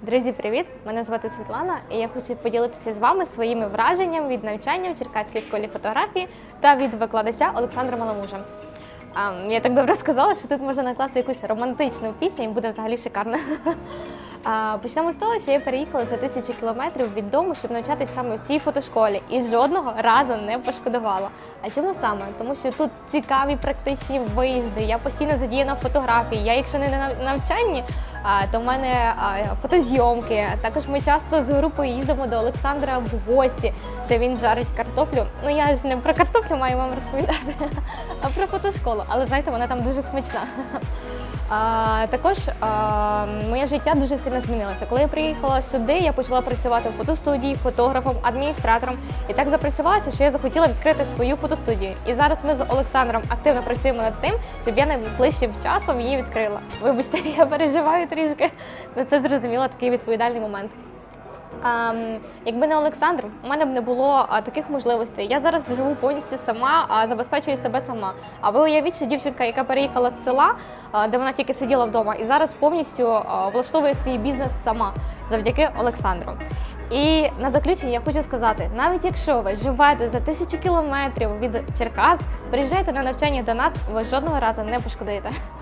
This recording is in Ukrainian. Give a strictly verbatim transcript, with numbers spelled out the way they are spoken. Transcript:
Друзі, привіт! Мене звати Світлана, і я хочу поділитися з вами своїми враженнями від навчання в Черкаській школі фотографії та від викладача Олександра Маламужа. А, я так добре сказала, що тут можна накласти якусь романтичну пісню і буде взагалі шикарно. А, почнемо з того, що я переїхала за тисячу кілометрів від дому, щоб навчатись саме в цій фотошколі, і жодного разу не пошкодувала. А чому саме? Тому що тут цікаві практичні виїзди, я постійно задіяна в фотографії. Я, якщо не на навчанні, то в мене фотозйомки. Також ми часто з групою їздимо до Олександра в гості, де він жарить картоплю. Ну я ж не про картоплю маю вам розповідати, а про фотошколу. Але знаєте, вона там дуже смачна. А, також а, моє життя дуже сильно змінилося. Коли я приїхала сюди, я почала працювати в фотостудії, фотографом, адміністратором. І так запрацювалося, що я захотіла відкрити свою фотостудію. І зараз ми з Олександром активно працюємо над тим, щоб я найближчим часом її відкрила. Вибачте, я переживаю трішки, але це зрозуміло, такий відповідальний момент. А, якби не Олександр, у мене б не було а, таких можливостей. Я зараз живу повністю сама, а забезпечую себе сама. А ви уявіть, що дівчинка, яка переїхала з села, а, де вона тільки сиділа вдома, і зараз повністю а, влаштовує свій бізнес сама, завдяки Олександру. І на заключення я хочу сказати, навіть якщо ви живете за тисячі кілометрів від Черкас, приїжджайте на навчання до нас, ви жодного разу не пошкодуєте.